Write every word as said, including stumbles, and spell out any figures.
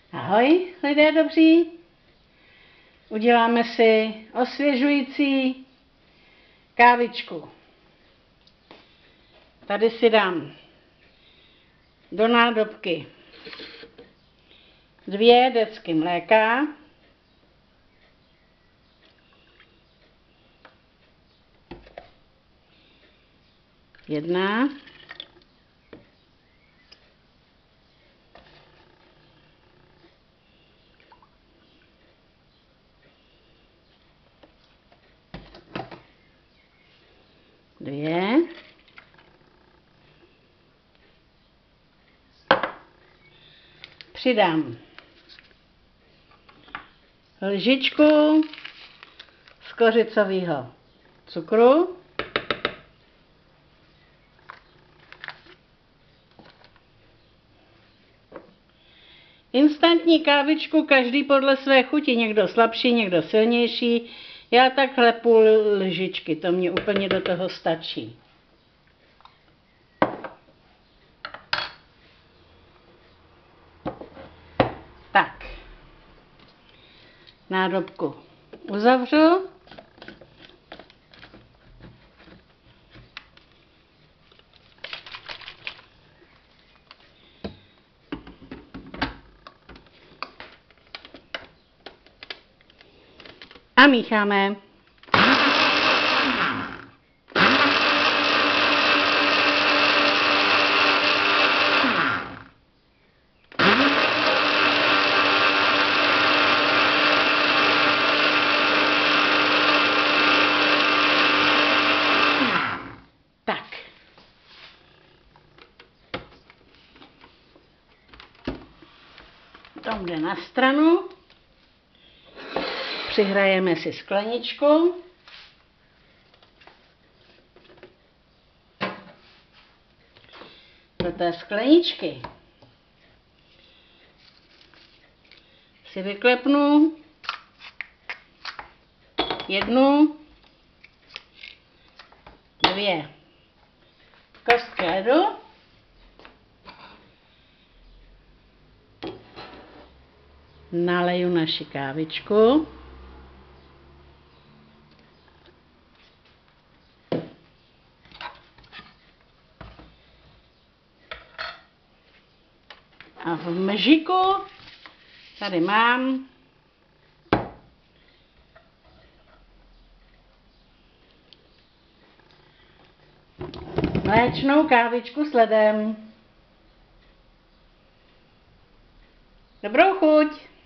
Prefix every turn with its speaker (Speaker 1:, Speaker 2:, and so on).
Speaker 1: Ahoj, lidé dobří. Uděláme si osvěžující kávičku. Tady si dám do nádobky dvě decky mléka, jedna, dvě, přidám lžičku z kořicového cukru, instantní kávičku každý podle své chuti, někdo slabší, někdo silnější. Já takhle půl lžičky, to mě úplně do toho stačí. Tak, nádobku uzavřu. A mícháme. Tak. To jde na stranu. Přihrajeme si skleničku. Do té skleničky si vyklepnu jednu, dvě kostky ledu. Naleju naši kávičku. A v mžiku tady mám mléčnou kávičku s ledem. Dobrou chuť!